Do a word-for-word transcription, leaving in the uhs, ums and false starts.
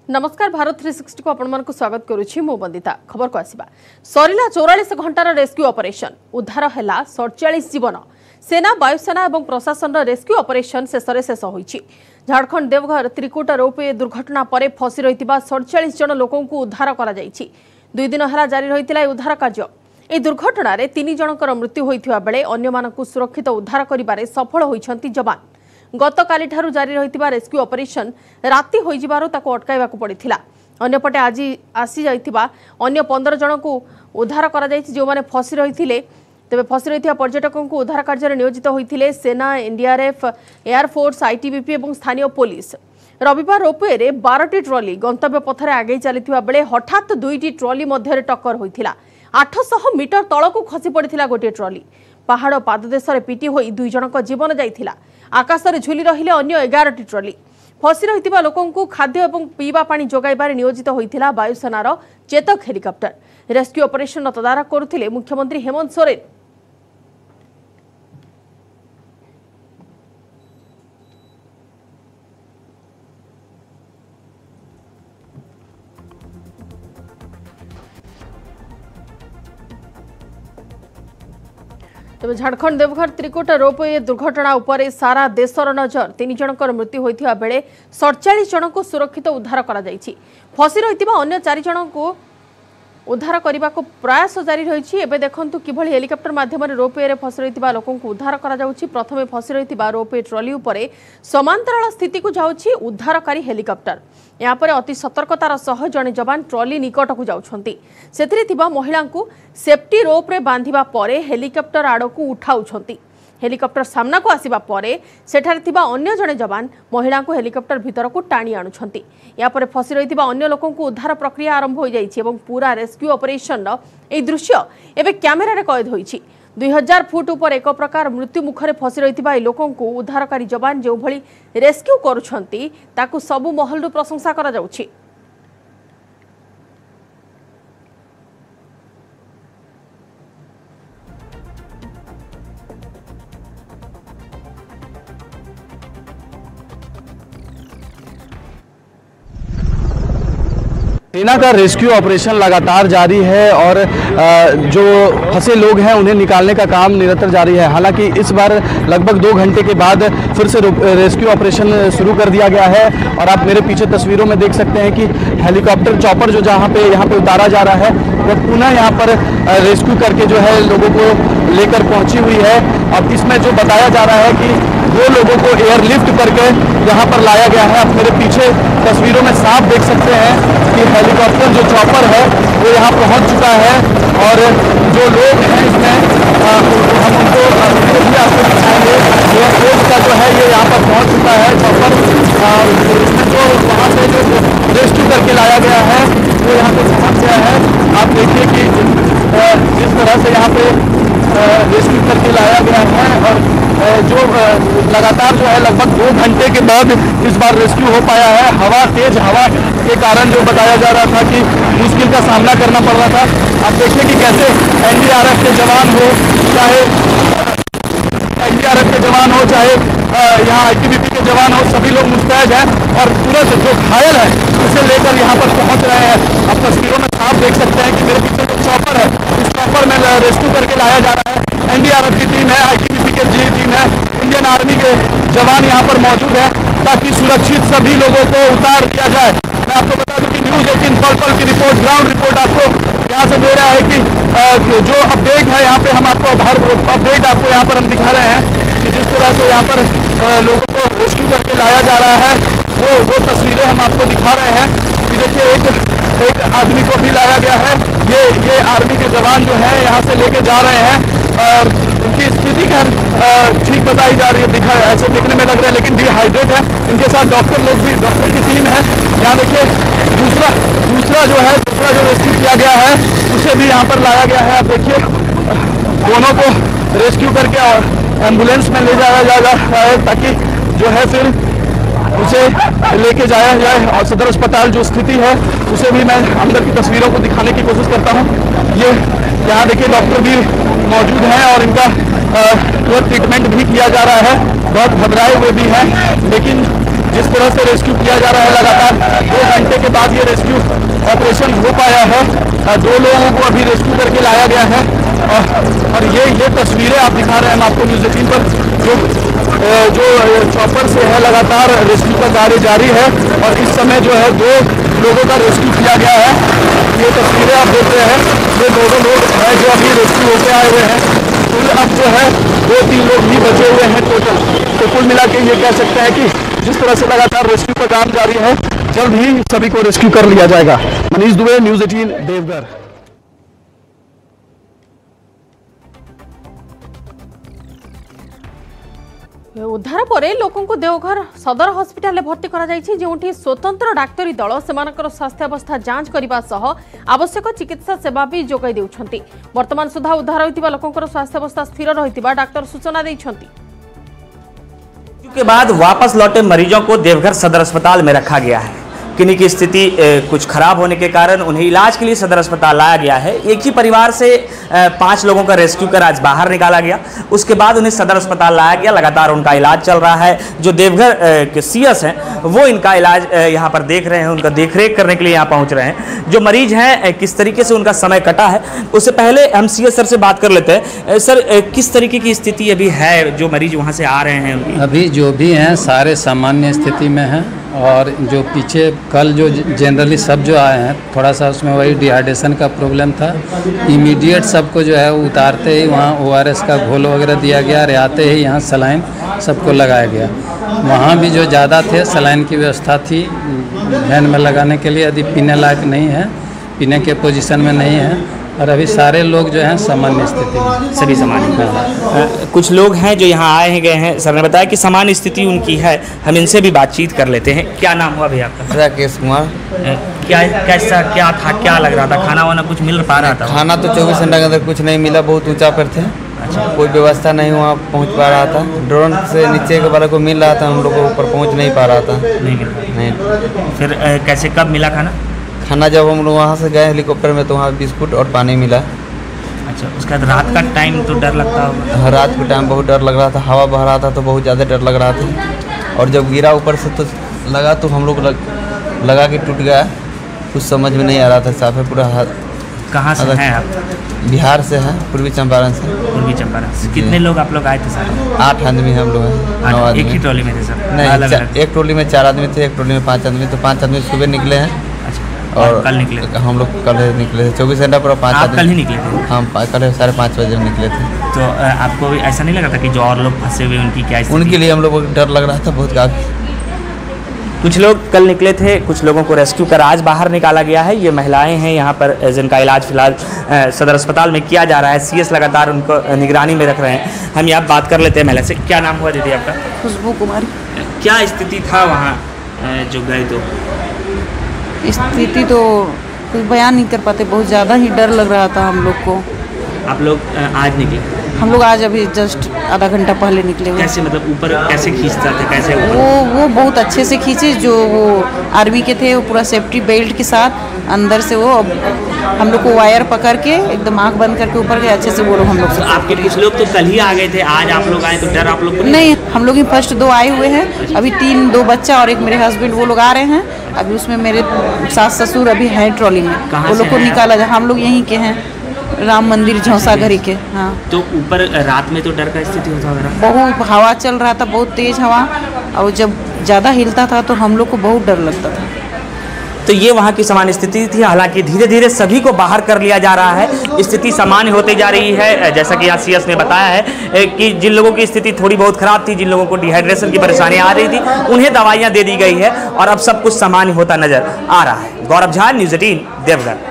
नमस्कार Bharat three sixty को आपण मानक स्वागत करुछि मो बंदिता। खबर को आसीबा सरिला चौवालीस घंटार रेस्क्यू ऑपरेशन उद्धार हैला सैंतालीस जीवन। सेना वायुसेना और प्रशासन रेस्क्यू ऑपरेशन शेष शेष होईछि। झारखंड देवघर त्रिकुटा रोपवे दुर्घटना पर फसी रहितिबा सैंतालीस जन लोकों को उद्धार करा जाईछि। दुई दिन हला जारी रहितिला उद्धार कार्य। ए दुर्घटना रे तीन जनकर मृत्यु होइथिबा बेले अन्य मानकु सुरक्षित उद्धार करिबारे सफल होइछंती जवान। गत काली ठारू जारी रहितिबा रेस्क्यू ऑपरेशन राति होई जिबारो ताको अटकाइबाकू पड़िथिला। अन्यपटे आज आसी जाइतिबा अन्य पंद्रह जन को उद्धार करा जाइछि जो माने फसी रहिथिले। तेबे फसी रहिथिबा पर्यटकों को उद्धार कार्य नियोजित होइथिले सेना, एनडीआरएफ, एयरफोर्स, आईटीबीपी और स्थानीय पुलिस। रविवार रोपवे रे बारह ट्रॉली गंतव्य पथरे आगे चलिथिबा बेले हठात दुईटी ट्रॉली मध्य टक्कर होइथिला। आठ सौ मीटर तळकू खसी पड़िथिला गोटे ट्रॉली। पहाड़ पाददेशरे पिटी होई दुई जनक जीवन जाइथिला। आकाशरे झुली रहिले अन्य एगार टी ट्रॉली। फसी रहितिबा लोकों को खाद्य एवं पीवा पानी जोगाइबारे नियोजित होइथिला वायुसेनार चेतक हेलिकॉप्टर। रेस्क्यू ऑपरेशन तदारख करुथिले मुख्यमंत्री हेमंत सोरेन। तेज झारखंड देवघर त्रिकुटा रोपवे दुर्घटना उपरे सारा देशर नजर। तीन जनकर मृत्यु होइथिबा बेले सैंतालीस जन को सुरक्षित उद्धार करा जाइछि। फसी रहितिबा अन्य चार जन को उद्धार करने को प्रयास जारी रही। एवं देखु किभली हेलिकॉप्टर माध्यम रोपवे फसी रहितिबा लोकों को उद्धार करा जाउछि। प्रथमे फसी रहितिबा रोपवे ट्रॉली उपरे समांतराल स्थिति को जाउछि उद्धारकारी हेलिकॉप्टर। यहाँ पर अति सतर्कतार सह जड़े जवान ट्रॉली निकट को जाउछंती। सेथिरे थिबा महिला को सेफ्टी रोप रे बांधिबा परे हेलिकॉप्टर आड़ को उठाउछंती। हेलिकॉप्टर सामना को आसिबा परे सेठारे थिबा अन्य जड़े जवान महिला को हेलिकॉप्टर भीतर को टाणी आणुछंती। या परे फसी रहितिबा अन्य लोकों को उद्धार प्रक्रिया आरंभ हो जाइछि एवं पूरा रेस्क्यू ऑपरेशन ए दृश्य एबे कैमेरा रे कैद होइछि। दुई हजार फुट ऊपर एक प्रकार मृत्यु मुखरे फसी रहितिबा ए लोकों को उद्धारकारी जवान जो भली रेस्क्यू करुछंती ताकू सबु महलरु प्रशंसा करा जाउछि। सेना का रेस्क्यू ऑपरेशन लगातार जारी है और जो फंसे लोग हैं उन्हें निकालने का काम निरंतर जारी है। हालांकि इस बार लगभग दो घंटे के बाद फिर से रेस्क्यू ऑपरेशन शुरू कर दिया गया है। और आप मेरे पीछे तस्वीरों में देख सकते हैं कि हेलीकॉप्टर चॉपर जो जहां पे यहाँ पे उतारा जा रहा है वह पुनः यहाँ पर रेस्क्यू करके जो है लोगों को लेकर पहुंची हुई है। अब इसमें जो बताया जा रहा है कि दो लोगों को एयरलिफ्ट करके यहाँ पर लाया गया है। आप मेरे पीछे तस्वीरों में साफ देख सकते हैं कि हेलीकॉप्टर जो चॉपर है वो यहाँ पहुँच चुका है। और जो लोग हैं इसमें हम उनको भी आपको दिखाएंगे। एयरफोर्स का जो है ये यहाँ पर पहुँच चुका है चॉपर। इसमें जो वहाँ से जो रेस्क्यू करके लाया गया है वो यहाँ पे पहुँच गया है। आप देखिए कि जिस तरह से यहाँ पे रेस्क्यू करके लाया गया है और जो लगातार जो है लगभग दो घंटे के बाद इस बार रेस्क्यू हो पाया है। हवा तेज हवा के कारण जो बताया जा रहा था कि मुश्किल का सामना करना पड़ रहा था। आप देखिए कि कैसे एनडीआरएफ के जवान हो चाहे एनडीआरएफ के जवान हो चाहे यहाँ आईटीबीपी के जवान हो सभी लोग मुस्तैद हैं और तुरंत जो घायल है उसे लेकर यहाँ पर पहुँच रहे हैं। आप तस्वीरों में आप देख सकते हैं कि मेरे पीछे जो चॉपर है इस चॉपर में रेस्क्यू करके लाया जा रहा है। एनडीआरएफ की टीम है, आईटीबीपी की जी टीम है, इंडियन आर्मी के जवान यहाँ पर मौजूद है ताकि सुरक्षित सभी लोगों को उतार दिया जाए। मैं आपको बता दूं कि न्यूज़ एटीन पल पल की रिपोर्ट ग्राउंड रिपोर्ट आपको यहाँ से दे रहा है कि जो अपडेट है यहाँ पे हम आपको हर अपडेट आपको यहाँ पर हम दिखा रहे हैं कि जिस तरह से यहाँ पर लोगों को रेस्क्यू करके लाया जा रहा है वो वो तस्वीरें हम आपको दिखा रहे हैं कि देखिए एक एक आदमी को भी लाया गया है। ये ये आर्मी के जवान जो है यहाँ से लेके जा रहे हैं और उनकी स्थिति का ठीक बताई जा रही है। दिखा ऐसे देखने में लग रहा है लेकिन डिहाइड्रेट है। इनके साथ डॉक्टर लोग भी डॉक्टर की टीम है। यहाँ देखिए दूसरा दूसरा जो है दूसरा जो रेस्क्यू किया गया है उसे भी यहाँ पर लाया गया है। आप देखिए दोनों को रेस्क्यू करके एम्बुलेंस में ले जाया जाएगा ताकि जो है फिर उसे लेके जाया जाए और सदर अस्पताल जो स्थिति है उसे भी मैं अंदर की तस्वीरों को दिखाने की कोशिश करता हूँ। ये यहाँ देखिए डॉक्टर भी मौजूद हैं और इनका ट्रीटमेंट भी किया जा रहा है। बहुत घबराए हुए भी हैं लेकिन जिस तरह से रेस्क्यू किया जा रहा है लगातार दो घंटे के बाद ये रेस्क्यू ऑपरेशन हो पाया है। दो लोगों को अभी रेस्क्यू करके लाया गया है और ये ये तस्वीरें आप दिखा रहे हैं हम आपको न्यूज़ एटीन पर, जो जो चॉपर से है लगातार रेस्क्यू का कार्य जारी है और इस समय जो है दो लोगों का रेस्क्यू किया गया है। ये तस्वीरें आप देख रहे हैं, ये दोनों लोग हैं जो अभी रेस्क्यू होकर आए हुए हैं। कुल अब जो है दो तीन लोग ही बचे हुए हैं टोटल। तो कुल मिला के ये कह सकते हैं कि जिस तरह से लगातार रेस्क्यू का काम जारी है, जल्द ही सभी को रेस्क्यू कर लिया जाएगा। Manish Dubey, news eighteen, Deoghar. उद्धार पर लोकों को देवघर सदर हॉस्पिटल भर्ती करा जायछि, जोंठी स्वतंत्र डाक्तरी दल सेमानकर स्वास्थ्य अवस्था जांच करबा सह आवश्यक चिकित्सा सेवा भी जोगाई देउछंती। वर्तमान सुधा उद्धार होइतिबा लोकंकर स्वास्थ्य अवस्था स्थिर रहितिबा डाक्टर सूचना दैछंती। के बाद वापस लौटे मरीजों को देवघर सदर अस्पताल में रखा गया है। किन्हीं की स्थिति कुछ खराब होने के कारण उन्हें इलाज के लिए सदर अस्पताल लाया गया है। एक ही परिवार से पांच लोगों का रेस्क्यू कर आज बाहर निकाला गया, उसके बाद उन्हें सदर अस्पताल लाया गया। लगातार उनका इलाज चल रहा है। जो देवघर के सीएस हैं वो इनका इलाज यहाँ पर देख रहे हैं, उनका देखरेख करने के लिए यहाँ पहुँच रहे हैं। जो मरीज हैं किस तरीके से उनका समय कटा है, उससे पहले हम सीएस सर से बात कर लेते हैं। सर, किस तरीके की स्थिति अभी है, जो मरीज वहाँ से आ रहे हैं उनकी? अभी जो भी हैं सारे सामान्य स्थिति में हैं और जो पीछे कल जो जनरली सब जो आए हैं थोड़ा सा उसमें वही डिहाइड्रेशन का प्रॉब्लम था। इमीडिएट सबको जो है उतारते ही वहाँ ओआरएस का घोल वगैरह दिया गया, आते ही यहाँ सलाइन सबको लगाया गया। वहाँ भी जो ज़्यादा थे सलाइन की व्यवस्था थी वैन में लगाने के लिए, यदि पीने लायक नहीं है, पीने के पोजीशन में नहीं है। और अभी सारे लोग जो हैं सामान्य स्थिति में, सभी सामान्य हैं। कुछ लोग हैं जो यहाँ आए हैं गए हैं, सर ने बताया कि सामान्य स्थिति उनकी है। हम इनसे भी बातचीत कर लेते हैं। क्या नाम हुआ भैया आपका? राकेश कुमार। क्या कैसा क्या था, क्या लग रहा था? खाना वाना कुछ मिल पा रहा था? खाना तो चौबीस घंटे के अंदर कुछ नहीं मिला, बहुत ऊंचा पर थे। अच्छा। कोई व्यवस्था नहीं वहाँ पहुँच पा रहा था। ड्रोन से नीचे के वाले को मिल रहा था, हम लोग को ऊपर पहुँच नहीं पा रहा था। नहीं मिल नहीं। फिर कैसे कब मिला खाना? खाना जब हम लोग वहाँ से गए हेलीकॉप्टर में तो वहाँ बिस्कुट और पानी मिला। अच्छा, उसके बाद रात का टाइम तो डर लगता होगा? रात के टाइम बहुत डर लग रहा था, हवा बह रहा था तो बहुत ज़्यादा डर लग रहा था। और जब गिरा ऊपर से तो लगा तो हम लोग लग, लगा के टूट गया, कुछ समझ में नहीं आ रहा था। साफ है पूरा हाथ। कहाँ से हैं आप? बिहार से हैं, पूर्वी चंपारण से। पूर्वी चंपारण से। कितने लोग आप लोग आए थे सारे? आठ आदमी हम लोग हैं। नौ आदमी। एक ही ट्रॉली में थे सब? नहीं, एक ट्रॉली में चार आदमी थे, एक ट्रॉली में पाँच आदमी। तो पाँच आदमी सुबह निकले हैं। और कल निकले? हम लोग कल निकले थे, चौबीस घंटा पूरा पाँच आदमी। कल ही निकले थे? हम कल साढ़े पाँच बजे निकले थे। तो आपको भी ऐसा नहीं लगा था कि जो और लोग फंसे हुए उनकी क्या स्थिति? उनके लिए हम लोगों को डर लग रहा था बहुत काफ़ी। कुछ लोग कल निकले थे, कुछ लोगों को रेस्क्यू कर आज बाहर निकाला गया है। ये महिलाएं हैं यहाँ पर जिनका इलाज फिलहाल सदर अस्पताल में किया जा रहा है। सीएस लगातार उनको निगरानी में रख रहे हैं। हम यहाँ बात कर लेते हैं महिला से। क्या नाम हुआ दीदी आपका? खुशबू कुमारी। क्या स्थिति था वहाँ जो गए तो? स्थिति तो कुछ बयान नहीं कर पाते, बहुत ज़्यादा ही डर लग रहा था हम लोग को। आप लोग आज निकले? हम लोग आज अभी जस्ट आधा घंटा पहले निकले हुए। कैसे, मतलब ऊपर कैसे खींचता थे, कैसे ऊपर? वो वो बहुत अच्छे से खींचे। जो वो आर्मी के थे वो पूरा सेफ्टी बेल्ट के साथ अंदर से वो हम लोग को वायर पकड़ के एकदम आँख बंद करके ऊपर गए अच्छे से। वो लोग हम लोग से आपके कुछ लोग तो कल ही आ गए थे, आज आप लोग आए तो डर आप लोग को नहीं? नहीं, हम लोग ही फर्स्ट दो आए हुए हैं। अभी तीन, दो बच्चा और एक मेरे हस्बैंड, वो लोग आ रहे हैं। अभी उसमें मेरे सास ससुर अभी हैं ट्रॉली में, वो लोग को निकाला जा। हम लोग यहीं के हैं, राम मंदिर झौसा घरी के। हाँ। तो ऊपर रात में तो डर का स्थिति होता होगा? बहुत हवा चल रहा था, बहुत तेज हवा, और जब ज़्यादा हिलता था तो हम लोग को बहुत डर लगता था। तो ये वहाँ की सामान्य स्थिति थी। हालांकि धीरे धीरे सभी को बाहर कर लिया जा रहा है, स्थिति सामान्य होती जा रही है। जैसा कि यहाँ सीएस ने बताया है कि जिन लोगों की स्थिति थोड़ी बहुत खराब थी, जिन लोगों को डिहाइड्रेशन की परेशानी आ रही थी, उन्हें दवाइयाँ दे दी गई है और अब सब कुछ सामान्य होता नजर आ रहा है। Gaurav Jha, news eighteen, Deoghar.